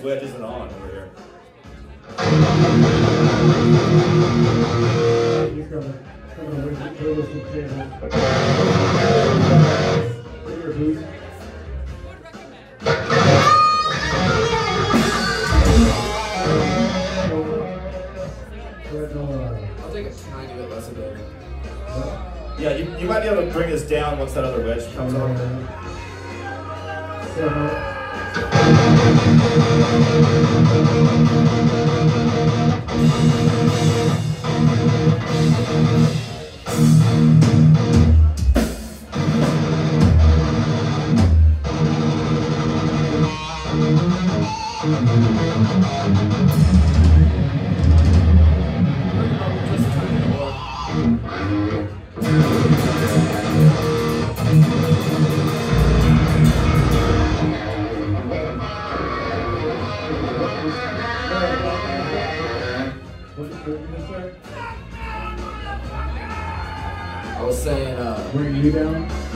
wedge isn't on over here. You're coming with the total some cables. Put your boots. I'll take a tiny bit less of it. Yeah, you might be able to bring this down once that other wedge comes on. I was saying, bring you down?